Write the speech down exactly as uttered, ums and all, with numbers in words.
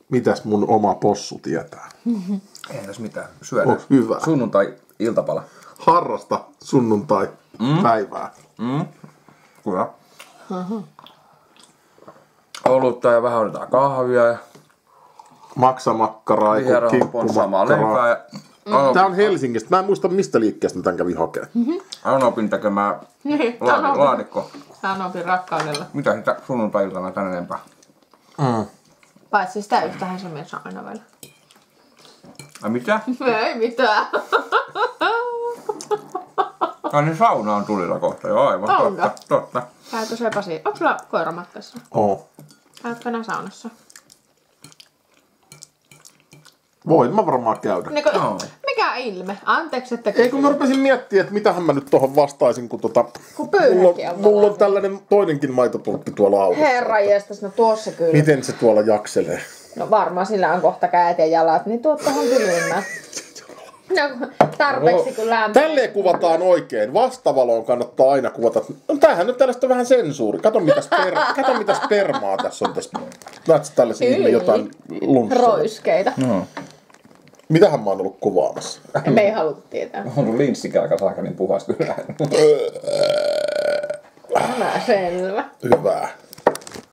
Mitäs mun oma possu tietää? Ei tässä mitään. Syödään. Oh, hyvä. Sunnuntai-iltapala. Harrasta sunnuntai-päivää. Mm. Mm. Kyllä. Uh-huh. Olutta ja vähän otetaan kahvia ja maksamakkaraa ja kinkkumakkaraa. Ja... Mm. Tää on Helsingistä. Mä en muista mistä liikkeestä mä tän kävin hakemaan. Mm-hmm. Anopin tekemään laadi- laadikko. Anopin rakkaudella. Mitä sitä sunnuntai-iltana tän enempää? Mm. Paitsi sitä yhtähän se mies aina vielä. Ai mitä? Ei mitään. Ai niin sauna on tulilla kohta jo aivan. Onko? Totta, totta. Käytkö se Pasi? Onko sulla koira matkassa? Oo. Käytkö nää saunassa? Voin mä varmaan käydä. Niin kun, oh. Mikä ilme? Anteeksi, että... Ei kun mä rupesin miettimään, että mitähän mä nyt tohon vastaisin, kun tota... Kun mulla, on mulla on tällainen toinenkin maitopurkki tuolla autossa. Herra jestas, no tuossa kyllä. Miten se tuolla jakselee? No varmaan sillä on kohta kädet ja jalat, niin tuo tohon kylmään. No tarpeeksi kun lämpöä. Tälleen kuvataan oikein. Vastavaloon kannattaa aina kuvata. No tämähän nyt tällaista vähän sensuuri. Kato mitä, sper... Kato mitä spermaa tässä on tässä. Näetkö tällaisia ihme jotain lunssaa? Roiskeita. No. Mitähän mä oon ollut kuvaamassa? Me ei haluta tietää. On ollut linssikelka saaka niin puhas kyllä. Tämä selvä. Hyvä.